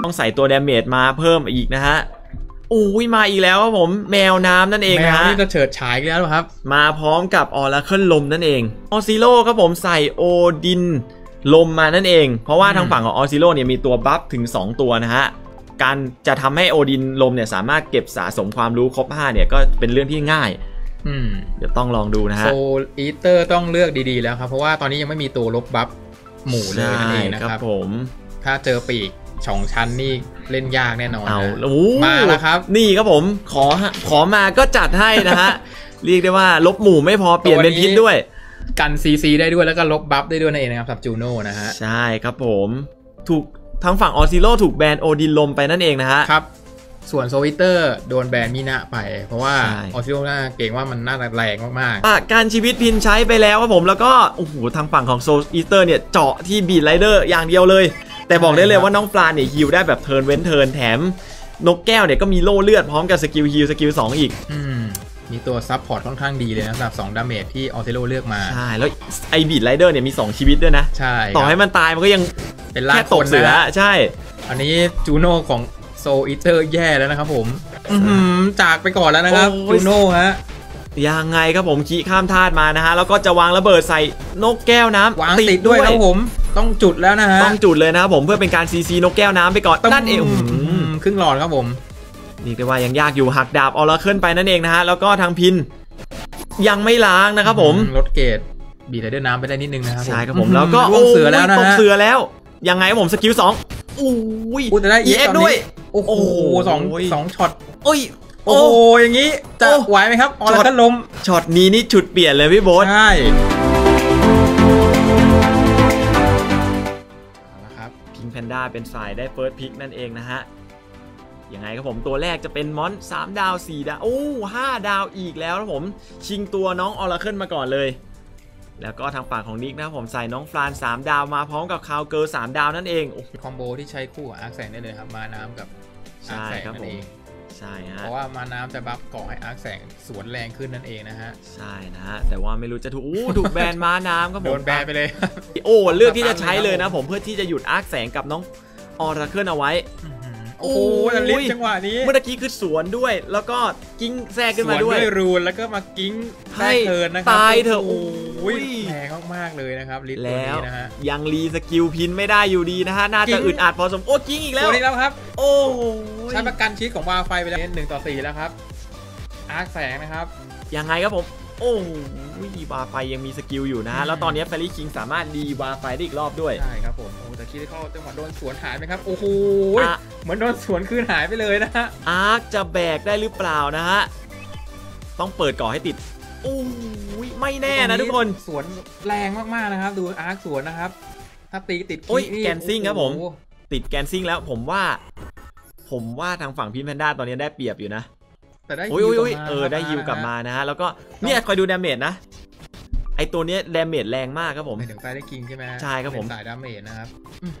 ต้องใส่ตัวดาเมจมาเพิ่มอีกนะฮะอุ้ยมาอีกแล้วครับผมแมวน้ำนั่นเองนะฮะแมวนี่จะเฉิดฉายแล้วครับมาพร้อมกับออราเคิลลมนั่นเองออซิโร่ครับผมใส่โอดินลมมานั่นเองเพราะว่าทางฝั่งของออซิโร่เนี่ยมีตัวบัฟถึง2ตัวนะฮะการจะทำให้โอดินลมเนี่ยสามารถเก็บสะสมความรู้ครบ5เนี่ยก็เป็นเรื่องที่ง่ายเดี๋ยวต้องลองดูนะฮะโซอีเตอร์ต้องเลือกดีๆแล้วครับเพราะว่าตอนนี้ยังไม่มีตัวลบบัฟหมู่เลยนั่นเองนะครับผมถ้าเจอปีก2 ชั้นนี่เล่นยากแน่นอนมาแล้วครับนี่ครับผมขอมาก็จัดให้นะฮะ เรียกได้ว่าลบหมู่ไม่พอเปลี่ยนเป็นพิษด้วยกันซีได้ด้วยแล้วก็ลบบัฟได้ด้วยนั่นเองนะครับซับจูโน่นะฮะใช่ครับผมถูกทางฝั่งออซิโร่ถูกแบนโอดินลมไปนั่นเองนะฮะครับส่วนโซวิเตอร์โดนแบนมินะไปเพราะว่าออซิโร่น่าเก่งว่ามันน่าแรงมากๆการชีวิตพินใช้ไปแล้วครับผมแล้วก็โอ้โหทางฝั่งของโซอีเตอร์เนี่ยเจาะที่บีทไรเดอร์อย่างเดียวเลยแต่บอกได้เลยว่าน้องปลาเนี่ยฮิลได้แบบเทิร์นเว้นเทิร์นแถมนกแก้วเนี่ยก็มีโล่เลือดพร้อมกับสกิลฮิลสกิล2อีกมีตัวซับพอร์ตค่อนข้างดีเลยนะสำหรับ2ดาเมจที่ออซิโร่เลือกมาใช่แล้วไอบีทไรเดอร์เนี่ยมี2ชีวิตด้วยนะใช่ต่อให้มันตายมันก็ยังเป็นล่าตกเสือใช่อันนี้จูโน่ของโซอีเตอร์แย่แล้วนะครับผมจากไปก่อนแล้วนะครับจูโน่ฮะยังไงครับผมขี่ข้ามธาตุมานะฮะแล้วก็จะวางระเบิดใส่นกแก้วน้ำวางติดด้วยครับผมต้องจุดแล้วนะฮะต้องจุดเลยนะครับผมเพื่อเป็นการซีนกแก้วน้ำไปก่อนนั่นเองครึ่งหลอดครับผมนี่ก็ว่ายังยากอยู่หักดาบออราเคิลไปนั่นเองนะฮะแล้วก็ทางพินยังไม่ล้างนะครับผมลดเกรดบีไรเดอร์น้ำไปได้นิดนึงนะครับใช่ครับผมแล้วก็เสือแล้วนะตกเสือแล้วยังไงผมสกิล2อุ้ยแต่ได้ EX ด้วยโอ้โหสองช็อตโอ้โหอย่างนี้จะไหวไหมครับออราเคิลลมช็อตนี้นี่จุดเปลี่ยนเลยพี่โบ๊ทใช่ครับพิงแพนด้าเป็นฝ่ายได้เฟิร์สพิกนั่นเองนะฮะยังไงครับผมตัวแรกจะเป็นมอน3ดาว4ดาว5ดาวอีกแล้วครับผมชิงตัวน้องออราเคิลมาก่อนเลยแล้วก็ทางฝั่งของนิกนะครับผมใส่น้องฟลาน3ดาวมาพร้อมกับคาวเกิร์3ดาวนั่นเองคอมโบที่ใช้คู่กับอาร์คแสงได้เลยครับมาน้ำกับอาร์คแสงนั่นเองใช่ฮะเพราะว่ามาน้ำจะบัฟก่อให้อาร์คแสงสวนแรงขึ้นนั่นเองนะฮะใช่นะฮะแต่ว่าไม่รู้จะถูกแบนมาน้ำครับผมโดนแบนไปเลยเลือกที่จะใช้เลยนะผมเพื่อที่จะหยุดอาร์คแสงกับน้องออราเคิลเอาไว้โอ้โหลิฟจังหวะนี้เมื่อกี้คือสวนด้วยแล้วก็กิ้งแทรกขึ้นมาด้วยรูนแล้วก็มากิ้งแทรกเทิร์นนะครับตายเถอะแรงมากๆเลยนะครับลิฟตัวนี้นะฮะยังรีสกิลพินไม่ได้อยู่ดีนะฮะน่าจะอึดอัดพอสมกิ้งอีกแล้วตัวนี้แล้วครับโอ้ใช้ประกันชีวิตของวาไฟไปแล้ว1-4แล้วครับอาร์คแสงนะครับยังไงครับผมวาไฟยังมีสกิลอยู่นะฮะแล้วตอนนี้เฟรรี่คิงสามารถรีวาไฟได้อีกรอบด้วยใช่ครับผมแต่คิดได้เข้าจังหวะโดนสวนหายไหมครับโอ้โหเหมือนโดนสวนคืนหายไปเลยนะฮะอาร์คจะแบกได้หรือเปล่านะฮะต้องเปิดก่อให้ติดไม่แน่นะทุกคนสวนแรงมากๆนะครับดูอาร์คสวนนะครับถ้าตีติดแกนซิ่งครับผมติดแกนซิ่งแล้วผมว่าทางฝั่งพินแพนด้าตอนนี้ได้เปรียบอยู่นะแต่ได้ได้ฮิวกลับมานะฮะแล้วก็เนี่ยคอยดูดาเมจนะไอตัวนี้ดาเมจแรงมากครับผมถึงไฟได้คิงใช่ไหมใช่ครับผมสายดาเมจนะครับ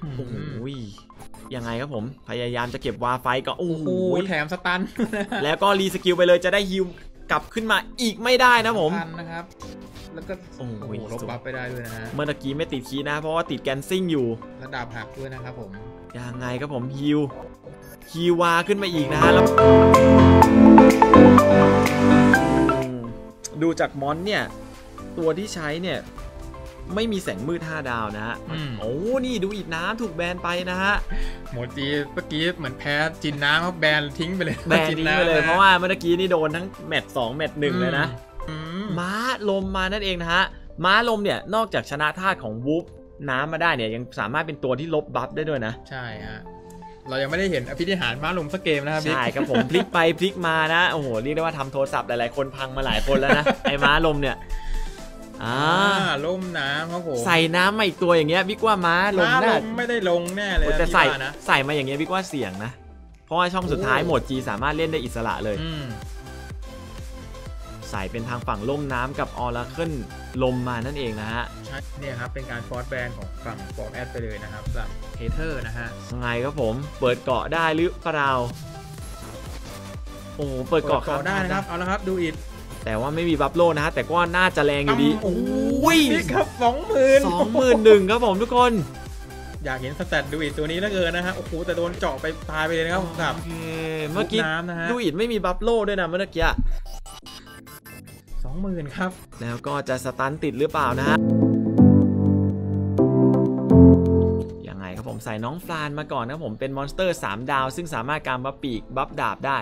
ยังไงครับผมพยายามจะเก็บวาไฟก็แถมสตันแล้วก็รีสกิลไปเลยจะได้ฮิวกลับขึ้นมาอีกไม่ได้นะผมนะครับแล้วก็ลบบัฟไปได้ด้วยนะฮะเมื่อกี้ไม่ติดคีย์นะเพราะว่าติดแกนซิ่งอยู่ระดับหักด้วยนะครับผมยังไงครับผมฮิววาขึ้นมาอีกนะฮะแล้วดูจากมอนเนี่ยตัวที่ใช้เนี่ยไม่มีแสงมืด5ดาวนะฮะนี่ดูอีกน้ำถูกแบนไปนะฮะโมจิเมื่อกี้เหมือนแพ้จินน้ำเขาแบนทิ้งไปเลยแบนทิ้งไปเลยเพราะว่าเมื่อกี้นี่โดนทั้งแมตช์2แมตช์1เลยนะม้าลมมานั่นเองนะฮะม้าลมเนี่ยนอกจากชนะธาตุของวูฟน้ำมาได้เนี่ยยังสามารถเป็นตัวที่ลบบัฟได้ด้วยนะใช่ฮะเรายังไม่ได้เห็นอภินิหารม้าลมสักเกมนะครับใช่ครับผมพลิกไปพลิกมานะโอ้โหเรียกได้ว่าทำโทรศัพท์หลายๆคนพังมาหลายคนแล้วนะไอ้ม้าลมเนี่ยล่มน้ำครับผมใส่น้ำมาอีกตัวอย่างเงี้ยบิ๊กว่าม้าลมน่าไม่ได้ลงแน่เลยแต่ใส่มาอย่างเงี้ยบิ๊กว่าเสี่ยงนะเพราะว่าช่องสุดท้ายโหมด G สามารถเล่นได้อิสระเลยใส่เป็นทางฝั่งล่มน้ำกับออราเคิลลมมานั่นเองนะฮะใช่เนี่ยครับเป็นการฟอร์สแบนของฝั่งฟอร์แอดไปเลยนะครับสำหรับเฮเทอร์นะฮะไงครับผมเปิดเกาะได้หรือเปล่าเปิดเกาะได้นะครับเอาละครับดูอิดแต่ว่าไม่มีบัฟโลนะฮะแต่ก็น่าจะแรงอยู่ดีนี่ครับ21,000 ครับผมทุกคนอยากเห็นสแตทดูอิดตัวนี้เหลือเกินนะฮะโอ้โหแต่โดนเจาะไปตายไปเลยนะครับกับเมื่อกี้ดูอิดไม่มีบัฟโล่ด้วยนะเมื่อกี้ 20,000ครับแล้วก็จะสตันติดหรือเปล่านะฮะยังไงครับผมใส่น้องฟลานมาก่อนนะผมเป็นมอนสเตอร์3ดาวซึ่งสามารถการบัฟปีกบัฟดาบได้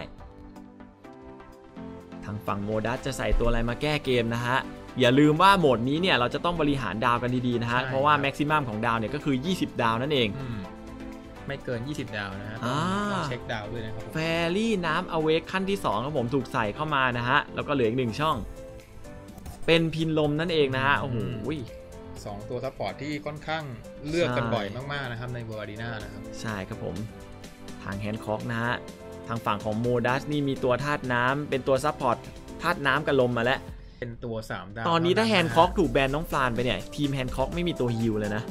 ทางฝั่งโมดัสจะใส่ตัวอะไรมาแก้เกมนะฮะอย่าลืมว่าโหมดนี้เนี่ยเราจะต้องบริหารดาวกันดีๆนะฮะเพราะว่าแม็กซิมัมของดาวเนี่ยก็คือ20ดาวนั่นเองไม่เกิน20ดาวนะฮะต้องเช็คดาวด้วยนะครับแฟรี่น้ำอเวกขั้นที่2ครับผมถูกใส่เข้ามานะฮะแล้วก็เหลืออีก1ช่องเป็นพินลมนั่นเองนะฮะโอ้โห 2ตัวซัพพอร์ตที่ค่อนข้างเลือกกันบ่อยมากๆนะครับในเวอร์อารีนานะครับใช่ครับผมทางแฮนด์ค็อกนะฮะทางฝั่งของโมดัสนี่มีตัวธาตุน้ำเป็นตัวซัพพอร์ตธาตุน้ำกับลมมาแล้วเป็นตัว3ดาวตอนนี้ถ้าแฮนด์ค็อกถูกแบนน้องฟลานไปเนี่ยทีมแฮนด์ค็อกไม่มีตัวฮิลเลยนะ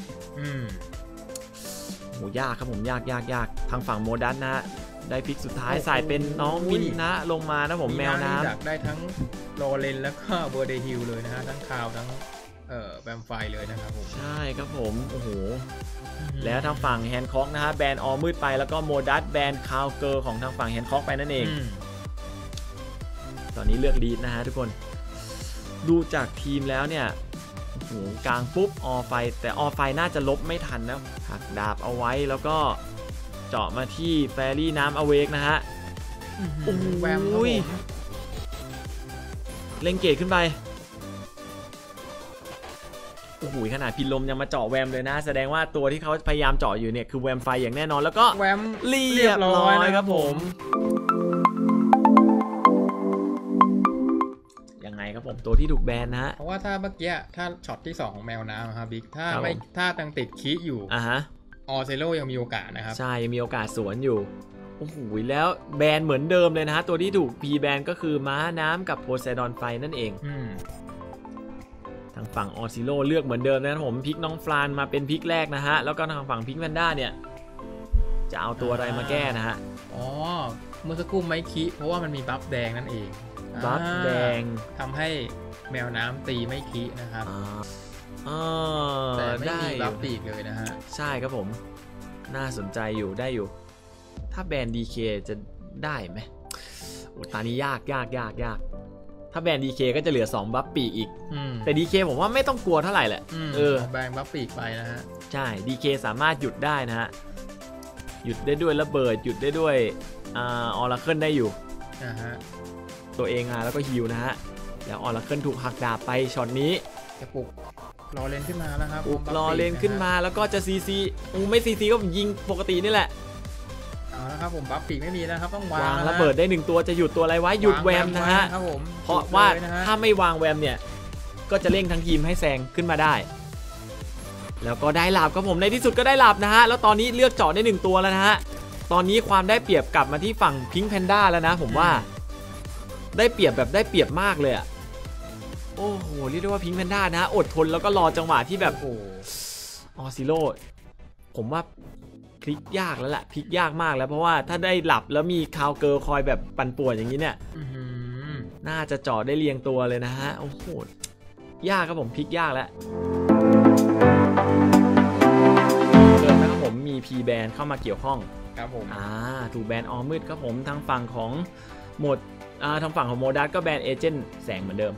โหยากครับผมยากทางฝั่งโมดัสนะได้พิกสุดท้ายใส่เป็นน้องมินนะลงมานะผมแมวน้ำอยากได้ทั้งโรเลนแล้วก็เบอร์เดฮิลเลยนะฮะทั้งคาวทั้งแบมไฟเลยนะครับผมใช่ครับผมโอ้โหแล้วทางฝั่งแฮนด์ค็อกนะฮะแบนออมืดไปแล้วก็โมดัสแบนคาวเกอร์ของทางฝั่งแฮนด์ค็อกไปนั่นเองตอนนี้เลือกลีดนะฮะทุกคนดูจากทีมแล้วเนี่ยโอ้โหกลางปุ๊บออไฟแต่ออไฟน่าจะลบไม่ทันนะหักดาบเอาไว้แล้วก็เจาะมาที่แฟรี่น้ำอเวกนะฮะโอ้โหแวมเล่งเกตขึ้นไปโอ้โหขนาดพินลมยังมาเจาะแวมเลยนะแสดงว่าตัวที่เขาพยายามเจาะอยู่เนี่ยคือแวมไฟอย่างแน่นอนแล้วก็แวมเรียบร้อยครับผมยังไงครับผมตัวที่ถูกแบนนะฮะเพราะว่าถ้าเมื่อกี้ถ้าช็อตที่2ของแมวน้ำครับบิ๊กถ้าตั้งติดคีอยู่ออเซโลยังมีโอกาสนะครับใช่ยังมีโอกาสสวนอยู่โอ้โหแล้วแบนเหมือนเดิมเลยนะฮะตัวที่ถูกพีแบนก็คือม้าน้ำกับโพไซดอนไฟนั่นเองทางฝั่งออซิโลเลือกเหมือนเดิมนะครับผมพิกน้องฟลานมาเป็นพิกแรกนะฮะแล้วก็ทางฝั่งพิกแพนด้าเนี่ยจะเอาตัวอะไรมาแก้นะฮะอ๋อเมื่อสักครู่ไมคิเพราะว่ามันมีบัฟแดงนั่นเองบัฟแดงทำให้แมวน้ำตีไม่คินะครับแต่ไม่มีบัฟปีกเลยนะฮะใช่ครับผมน่าสนใจอยู่ได้อยู่ถ้าแบน DK จะได้ไหมโอ้ตอนนี้ยากถ้าแบน DK ก็จะเหลือ2บัฟปีกอีกแต่ DK ผมว่าไม่ต้องกลัวเท่าไหร่แหละแบนบัฟปีกไปนะฮะใช่ DK สามารถหยุดได้นะฮะหยุดได้ด้วยระเบิดหยุดได้ด้วยออราเคิลได้อยู่ตัวเองแล้วก็ฮิวนะฮะแล้วออราเคิลถูกหักดาบไปช็อตนี้จะปลุกรอเลนขึ้นมาแล้วครับรอเลนขึ้นมาแล้วก็จะซีไม่ซีก็ยิงปกตินี่แหละเอาละครับผมบัฟปีกไม่มีนะครับต้องวางระเบิดได้1ตัวจะหยุดตัวอะไรไว้หยุดแวมนะฮะเพราะว่าถ้าไม่วางแวมเนี่ยก็จะเร่งทั้งทีมให้แซงขึ้นมาได้แล้วก็ได้หลับครับผมในที่สุดก็ได้หลับนะฮะแล้วตอนนี้เลือกเจาะได้1ตัวแล้วนะฮะตอนนี้ความได้เปรียบกลับมาที่ฝั่งพิงค์แพนด้าแล้วนะผมว่าได้เปรียบแบบได้เปรียบมากเลยอ่ะโอ้โหเรียกได้ว่าพิงค์แพนด้านะอดทนแล้วก็รอจังหวะที่แบบออซิโร่ผมว่าพลิกยากแล้วแหละพลิกยากมากแล้วเพราะว่าถ้าได้หลับแล้วมีคาวเกิร์ลคอยแบบปั่นป่วนอย่างนี้เนี่ยน่าจะเจาะได้เรียงตัวเลยนะฮะโอ้โหยากครับผมพลิกยากแล้วเกิดนะครับผมมีพีแบนเข้ามาเกี่ยวข้องครับผมถูกแบนออมืดครับผมทางฝั่งของหมดทางฝั่งของโมดัสก็แบนเอเจนต์แสงเหมือนเดิม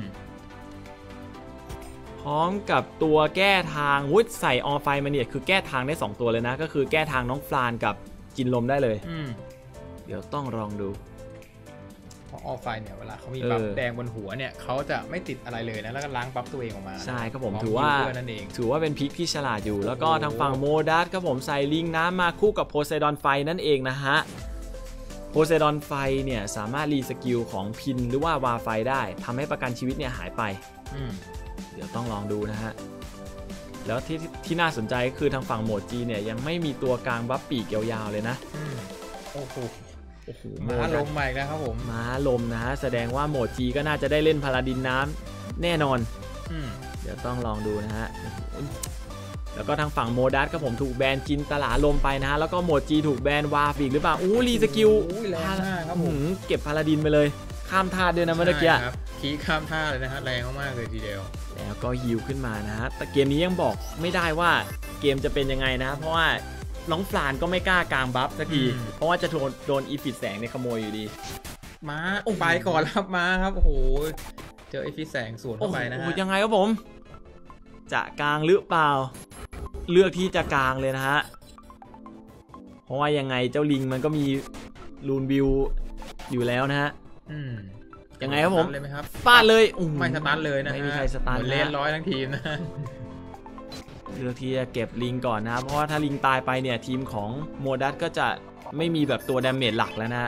พร้อมกับตัวแก้ทางวุ้ยใส่ออไฟมาเนี่ยคือแก้ทางได้2ตัวเลยนะก็คือแก้ทางน้องฟลานกับกินลมได้เลยเดี๋ยวต้องลองดูเพราะออไฟเนี่ยเวลาเขามีบัฟแดงบนหัวเนี่ยเขาจะไม่ติดอะไรเลยนะแล้วก็ล้างบัฟตัวเองออกมาใช่ครับผมถือว่าเป็นพิกที่ฉลาดอยู่แล้วก็ทางฝั่งโมดัสครับผมใส่ลิงน้ำมาคู่กับโพไซดอนไฟนั่นเองนะฮะโพไซดอนไฟเนี่ยสามารถรีสกิลของพินหรือว่าวาไฟได้ทำให้ประกันชีวิตเนี่ยหายไปเดี๋ยวต้องลองดูนะฮะแล้วที่น่าสนใจคือทางฝั่งโหมดจีเนี่ยยังไม่มีตัวกลางบัฟปีกยาวๆเลยนะโอ้โหม้าลมใหม่นะครับผมม้าลมนะฮะแสดงว่าโหมดจีก็น่าจะได้เล่นพาราดินน้ำแน่นอนเดี๋ยวต้องลองดูนะฮะแล้วก็ทางฝั่งโมดัสครับผมถูกแบนจินตลาลมไปนะฮะแล้วก็โหมดจีถูกแบนวาฟิกหรือเปล่ารีสกิลแรงมากครับผมเก็บพาราดินไปเลยข้ามธาตุด้วยนะเมื่อกี้ครับคีข้ามท่าเลยนะฮะแรงมากๆเลยทีเดียวแล้วก็ฮิวขึ้นมานะฮะแต่เกมนี้ยังบอกไม่ได้ว่าเกมจะเป็นยังไงนะเพราะว่าน้องฟลานก็ไม่กล้ากางบัฟสักทีเพราะว่าจะโดนอีฟิตแสงเนี่ยขโมยอยู่ดีมาไปก่อนครับมาครับโอ้โหเจออีฟิตแสงสวนเข้าไปนะฮะยังไงครับผมจะกางหรือเปล่าเลือกที่จะกางเลยนะฮะเพราะว่ายังไงเจ้าลิงมันก็มีรูนบิวอยู่แล้วนะฮะยังไงครับผมฟาดเลยไม่สตาร์ทเลยนะไม่มีใครสตาร์ทเล่นร้อยทั้งทีมนะเลือกที่จะเก็บลิงก่อนนะเพราะว่าถ้าลิงตายไปเนี่ยทีมของโมดัสก็จะไม่มีแบบตัวดาเมจหลักแล้วนะ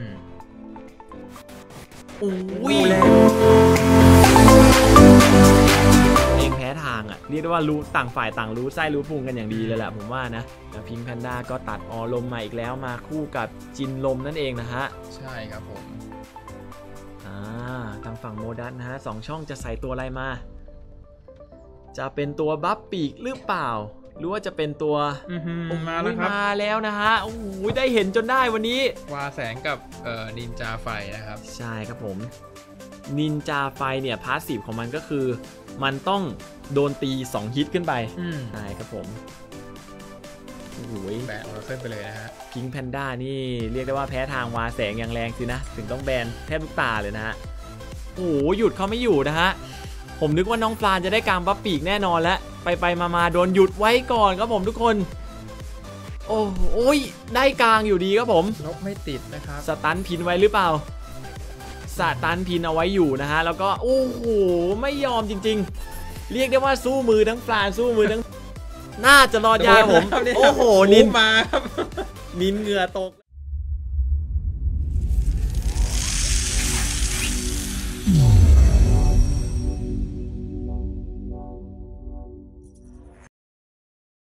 เองแพ้ทางอ่ะเรียกได้ว่ารู้ต่างฝ่ายต่างรู้ไส้รู้พุงกันอย่างดีเลยแหละผมว่านะแล้วพิงค์แพนด้าก็ตัดออลมมาอีกแล้วมาคู่กับจินลมนั่นเองนะฮะใช่ครับผมทางฝั่งโมดัสนะฮะ2ช่องจะใส่ตัวอะไรมาจะเป็นตัวบัฟปีกหรือเปล่าหรือว่าจะเป็นตัวมาแล้วครับมาแล้วนะฮะโอ้โหได้เห็นจนได้วันนี้วาแสงกับนินจาไฟนะครับใช่ครับผมนินจาไฟเนี่ยพาสซีฟของมันก็คือมันต้องโดนตี2ฮิตขึ้นไปใช่ครับผมโอ้โหแบนเราขึ้นไปเลยนะฮะพิงค์แพนด้านี่เรียกได้ว่าแพ้ทางวาแสงอย่างแรงสินะถึงต้องแบนแทบทุกตาเลยนะฮะโอ้โหหยุดเขาไม่อยู่นะฮะผมนึกว่าน้องฟลานจะได้กางบัฟปีกแน่นอนแล้วไปมาโดนหยุดไว้ก่อนครับผมทุกคนโอ้ยได้กางอยู่ดีครับผมลบไม่ติดนะครับสตันพินไว้หรือเปล่าสตันพินเอาไว้อยู่นะฮะแล้วก็โอ้โหไม่ยอมจริงๆเรียกได้ว่าสู้มือทั้งฟลานสู้มือทั้งน่าจะรอดยาผมโอ้โหนินมาครับนินเหงื่อตก